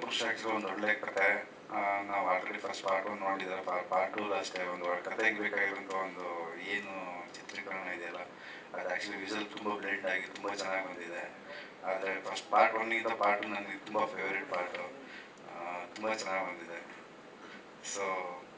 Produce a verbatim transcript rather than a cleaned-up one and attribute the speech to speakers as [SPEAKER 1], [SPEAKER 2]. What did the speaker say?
[SPEAKER 1] ಖುಷಿ ಆ್ಯಕ್ಚುಲಿ ಒಂದು ಒಳ್ಳೆ ಕತೆ. ನಾವು ಆಲ್ರೆಡಿ ಫಸ್ಟ್ ಪಾರ್ಟ್ ಒನ್ ನೋಡಿದ್ದಾರೆ, ಪಾರ್ಟ್ ಟೂ ಅಷ್ಟೇ ಒಂದು ಕತೆಗೆ ಬೇಕಾಗಿರೋಂಥ ಒಂದು ಏನು ಚಿತ್ರೀಕರಣ ಇದೆಯಲ್ಲ ಅದು ಆ್ಯಕ್ಚುಲಿ ವಿಸಲ್ ತುಂಬ ಬ್ಲೆಂಡ್ ಆಗಿ ತುಂಬ ಚೆನ್ನಾಗಿ ಬಂದಿದೆ. ಆದರೆ ಫಸ್ಟ್ ಪಾರ್ಟ್ ಒನ್ನಿಂದ ಪಾರ್ಟ್ ಟು ನನಗೆ ತುಂಬ ಫೇವ್ರೇಟ್ ಪಾರ್ಟು, ತುಂಬ ಚೆನ್ನಾಗಿ ಬಂದಿದೆ. ಸೊ